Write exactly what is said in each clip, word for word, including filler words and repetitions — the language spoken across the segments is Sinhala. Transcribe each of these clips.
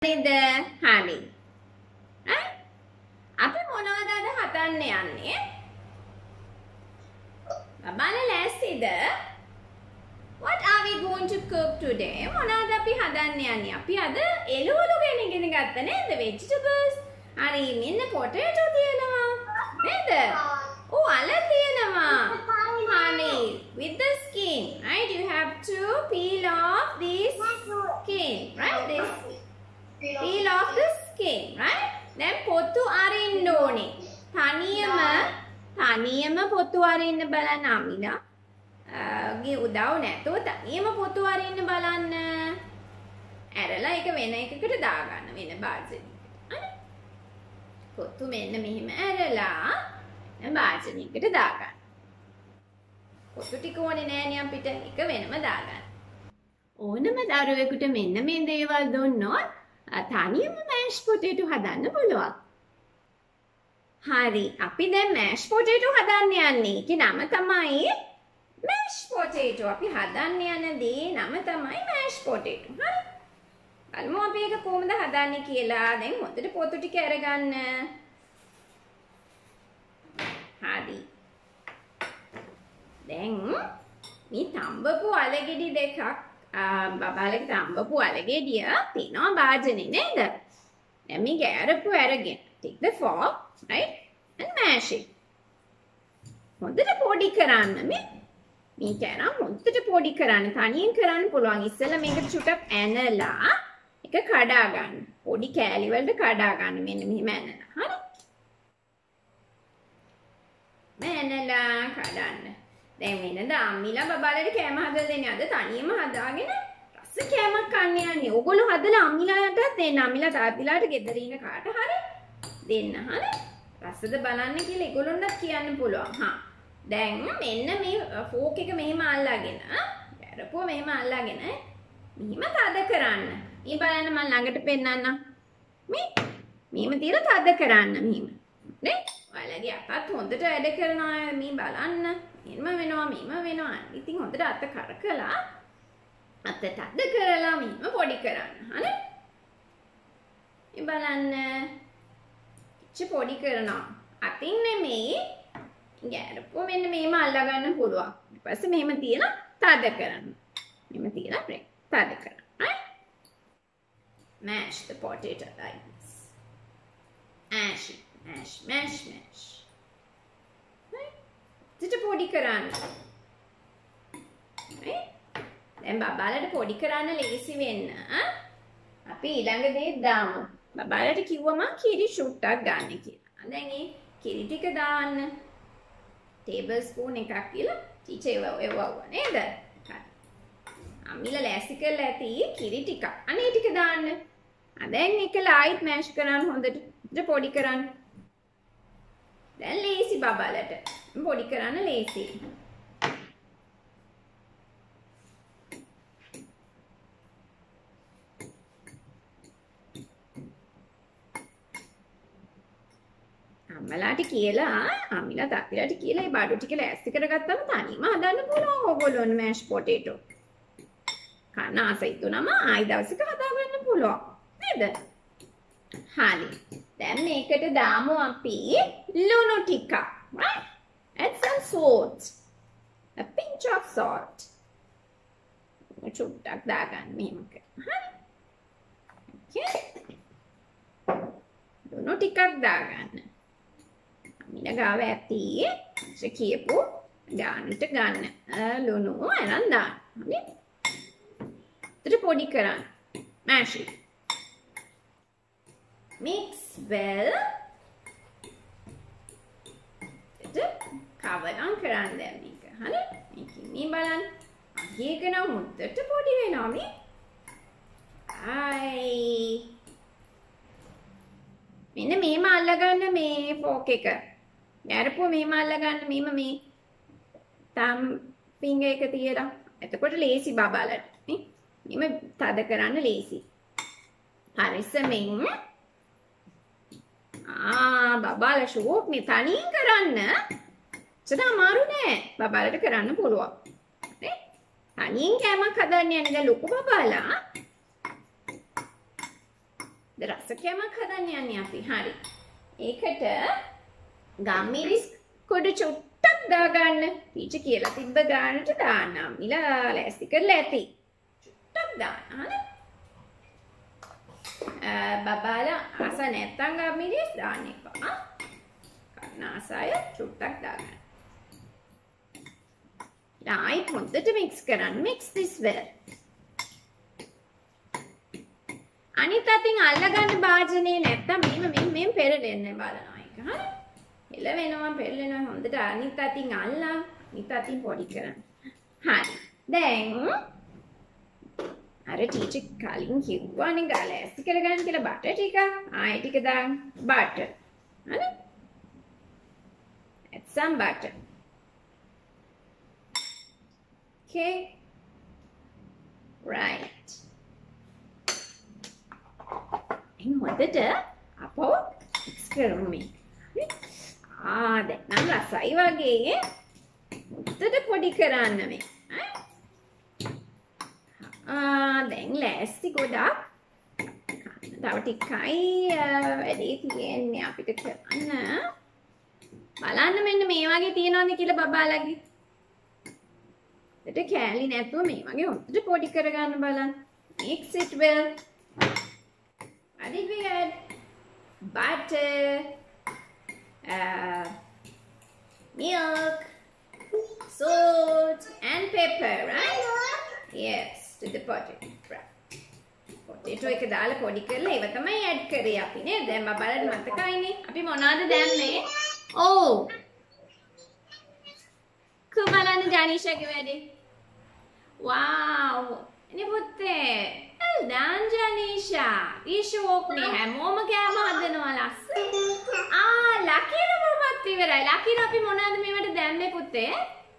නේද? හරි. ඈ අපි මොනවද අද හදන්න යන්නේ? බබාලා ලෑස්තිද? What are we going to cook today? මොනවද අපි හදන්න යන්නේ? අපි අද එළවලු ගැන ඉගෙන ගත්තා නේද? Vegetables. හරි මෙන්න potato තියෙනවා. නේද? Oh අල තියෙනවා. Honey, with the skin, right? You have to peel off this skin, right? This peel off the skin, right? Then පොතු අරින්න ඕනේ. තනියම තනියම පොතු අරින්න බලන්න අමිලා. ගේ උදව් නැතුව තනියම පොතු අරින්න බලන්න. ඇරලා ඒක වෙන එකකට දාගන්න වෙන භාජනයකට. හරි? පොතු මෙන්න මෙහෙම ඇරලා භාජනයකට දාගන්න. පොතු ටික ඕනේ නෑනේ අපිට. එක වෙනම දාගන්න. ඕනම දරුවෙකුට මෙන්න මේ දේවල් දුන්නොත් තනියම මෑෂ් පොටේටෝ හදන්න පුළුවන්. හරි අපි දැන් මෑෂ් පොටේටෝ හදන්න යන්නේ. ඒකේ නම තමයි මෑෂ් පොටේටෝ. අපි හදන්න යන දේ නම තමයි මෑෂ් පොටේටෝ. හරි. බලමු අපි ඒක කොහොමද හදන්නේ කියලා. දැන් හොඳට පොතු ටික අරගන්න. හරි. දැන් මේ තඹපු අලගෙඩි දෙකක් බබාලගේ තඹපු අලගෙඩිය තියෙනවා භාජනේ නේද? දැන් මේ ගෑරපු අරගෙන take the fork, right? and mash it. හොඳට පොඩි කරන්න මේ මේ කෑනම් හොඳට පොඩි කරන්න. තනියෙන් කරන්න පුළුවන්. ඉස්සෙල්ලා මේක චුට්ටක් ඇනලා එක කඩා ගන්න. පොඩි කෑලි වලට කඩා ගන්න. මෙන්න මෙහෙම ඇනලා. හරි? ඇනලා කඩන්න. දැන් වෙනද අම්මිලා බබාලට කෑම හදලා දෙන්නේ. අද තනියම හදාගෙන රස කෑමක් කන්න යන්නේ. ඕගොල්ලෝ හදලා අම්මිලාටත් දෙන්න. අම්මිලා තාත්තිලාට ගෙදර ඉන්න කාට හරි දෙන්න. හරි? රසද බලන්න කියලා ඒගොල්ලොන්ට කියන්න පුළුවන්. හා. දැන් මෙන්න මේ ෆෝක් එක මෙහෙම අල්ලගෙන, ගැරපුව මෙහෙම අල්ලගෙන මෙහෙම තද කරන්න. මේ බලන්න මම ළඟට පෙන්නන්න. මේ මෙහෙම තියලා තද කරන්න මෙහෙම. නේ? ඔයාලගේ අතත් හොඳට වැඩ කරනවා මේ බලන්න. මෙහෙම වෙනවා මෙහෙම වෙනවා. ඉතින් හොඳට අත කරකලා අත තද කරලා මෙහෙම පොඩි කරන්න. හරි? මේ බලන්න. ඉච්ච පොඩි කරනවා. අතින් නෙමෙයි. ගැරපුව මෙන්න මෙහෙම අල්ලා ගන්න පුළුවන්. ඊට පස්සේ මෙහෙම තියලා තද කරන්න. මෙහෙම තියලා තද කරන්න. right? Mash the potato like this. Mash it. Mash, mash, mash. Right? Just පොඩි කරන්න. Right? දැන් බබාලට පොඩි කරන්න ලේසි වෙන්න අපි ඊළඟ දේ දාමු. බබාලට කිව්වම කිරි ෂුට්ටක් ගන්න කියලා. දැන් මේ කිරි ටික දාන්න. ටේබල් ස්පූන් එකක් කියලා ටීචර් එවවුවා නේද? අම්මිලා ලෑස්ති කරලා ඇති කිරි ටික. අනේ ටික දාන්න. දැන් එකලා ආයිත් මෑෂ් කරන්න හොඳට. පොඩි කරන්න. දැන් ලේසි බබාලට. පොඩි කරන්න ලේසි. අම්මලාට කියලා අම්මිලා තාත්තලාට කියලා මේ බඩු ටික ලෑස්ති කරගත්තම තනියම හදන්න පුළුවන් ඕගොල්ලෝන් මෑෂ් පොටේටෝ. කන්න ආසයිතුනම ආයි දවසක හදාගන්න පුළුවන්. නේද? හරි. දැන් මේකට දාමු අපි ලුණු ටිකක්. Right? Add some salt. A pinch of salt. චුට්ටක් දාගන්න මෙහෙම කරලා. හරි. Okay. ලුණු ටිකක් දාගන්න. අමිලා ගාව ඇති කියපු ගානට ගන්න ලුණු අරන් දාන්න. හරි. ඊට පොඩි කරන්න. mash it. Mix well. කවරම් කරන්න දැන් මේක. හරි? මේකෙන් මේ බලන්න. අගේක නම් මුද්දට පොඩි වෙනවා මේ. ආයි. මෙන්න මේම අල්ලගන්න මේ ෆෝක් එක. යාරපුව මේම අල්ලගන්න මෙහෙම මේ තම් ෆින්ගර් එක තියලා. එතකොට ලේසි බබාලට. නේ? මෙහෙම තද කරන්න ලේසි. හරිසමින් ආ බබාලා ෂෝක් මේ තනියෙන් කරන්න සදා අමාරු නෑ. බබාලට කරන්න පුළුවන්. නේ? තනියෙන් කෑමක් හදන්න යන්නේ දැන් ලොකු බබාලා ද රස කෑමක් හදන්න යන්නේ අපි. හරි. ඒකට ගම්මිරිස් කොඩ චුට්ටක් දාගන්න. ටීචර් කියලා තිබ්බ ගානට දාන්න. අම්මිලා ලෑස්ති කරලා ඇති. චුට්ටක් දාන්න. හරි. බබාලා ආස නැත්තම් ගම්මිරිස් දාන්න එපා. කන්න ආසය චුට්ටක් දාගන්න. ආයිත් හොඳට මික්ස් කරන්න. mix this well. අනිත් අතින් අල්ලගන්න භාජනේ නැත්තම් මෙහෙම මෙහෙම මෙහෙම පෙරලෙන්න බලනවා එක. හරි. එළ වෙනවා පෙරලෙනවා හොඳට අනිත් අතින් අල්ලන් අනිත් අතින් පොඩි කරන්න. හරි. දැන් අර ටීචර් කලින් කිව්වානේ ගාලා ඇස්ති කරගන්න කියලා බටර් ටික. ආයෙ ටික දාන්න. බටර්. හරි. add some butter. Okay. Right. හොඳට අපෝ මික්ස් කරමු මේ. ආ දැන් නම් රසයි වගේ. හොඳට පොඩි කරන්න මේ. ආ දැන් ලෑස්ති ගොඩක්. තව ටිකයි වැඩි තියෙන්නේ අපිට කරන්න. බලන්න මෙන්න මේ වගේ තියනවාද කියලා බබාලගේ. ඒකට කෑලි නැතුව මේ වගේ හොඳට පොඩි කරගන්න බලන්න. Mix it well. What did we add? Butter, uh, milk, salt, and pepper, right? Yes, to the potato. Right. Potato එක දාලා පොඩි කරලා ඒව තමයි add කරේ අපි නේද? දැන් බලන්න මතකයිනේ. අපි මොනවද දැම්මේ? Oh. කොහොමද ජානිෂාගේ වැඩේ? Wow. එනේ පුතේ. Well done, Janisha. ඊෂෝක් නේ හැමෝම කෑම හදනවා ලස්සන. ආ, ලකින මොකක්ද ඉවරයි. ලකින අපි මොනවද මේවට දැම්මේ පුතේ?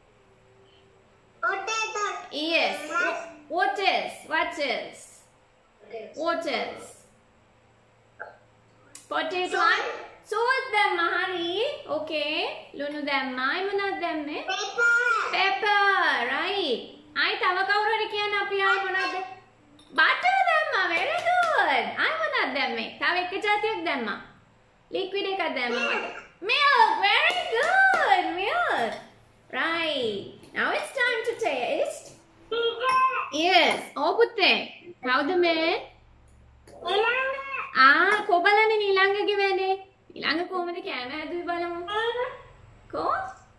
Potato. Yes. What else? What else? What else? Potato and salt දැම්මා හරි. Okay. ලුණු දැම්මා. ඒ මොනවද දැම්මේ? Pepper. Pepper. Right. ආයි තව කවුරු හරි කියන්න අපි ආයි මොනවද? Butter දැම්මා. Very good. ආයි මොනවද දැම්මේ? තව එක જાතියක් දැම්මා. Liquid එකක් දැම්මා. Milk. Very good. Milk. Right. Now it's time to taste. Yes. Oh පුතේ. කවුද මේ? ආ කොබලනේ නිලංගගේ වැඩේ. නිලංග කොහමද කෑම හැදුවේ බලමු. කො?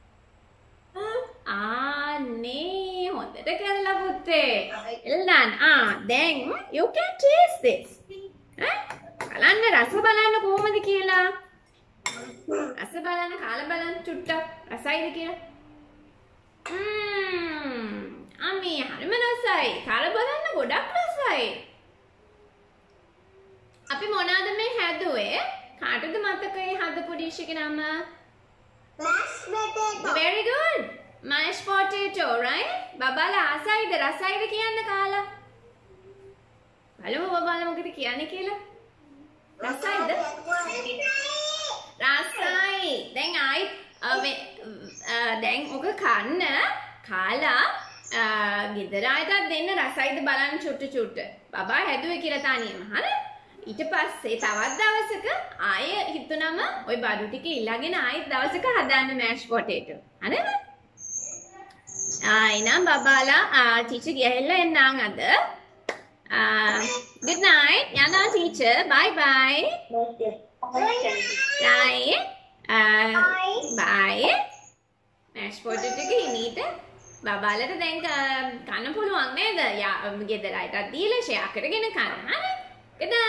ආ නේ හොඳට කරලා පුතේ. එල්ලන් ආ දැන් you can taste this. ඈ බලන්න රස බලන්න කොහමද කියලා. රස බලන්න කාලා බලන්න චුට්ටක් රසයිද කියලා. ම්ම් අම්මේ හරිම රසයි. කාලා බලන්න ගොඩක් රසයි. අපි මොනවාද මේ හැදුවේ? කාටද මතකයි හදපු ඩිෂ් එකේ නම? Mashed potato. Very good. Mashed potato, right? බබාලා ආසයිද රසයිද කියන්න කාලා. බලමු බබාලා මොකද කියන්නේ කියලා. රසයිද? රසයි. දැන් ආයි දැන් ඔක කන්න කාලා ගෙදර අයටත් දෙන්න රසයිද බලන්න චුට්ටු චුට්ට. බබා හැදුවේ කියලා තනියම. හරි? ඊට පස්සේ තවත් දවසක ආයෙ හිතුනම ওই බඩු ටික ඉල්ලගෙන ආයෙත් දවසක හදාන්න මෑෂ් පොටේටෝ. හරිද? ආ එනම් බබාලා ටීචර් ගියහෙල්ලා එන්නම් අද. good night. යනවා teacher. bye bye. bye. bye. Mash potato එක හිමීට බබාලට දැන් කන්න පුළුවන් නේද? යා ගෙදර අයටත් දීලා ෂෙයා කරගෙන කන්න. හරි? good night.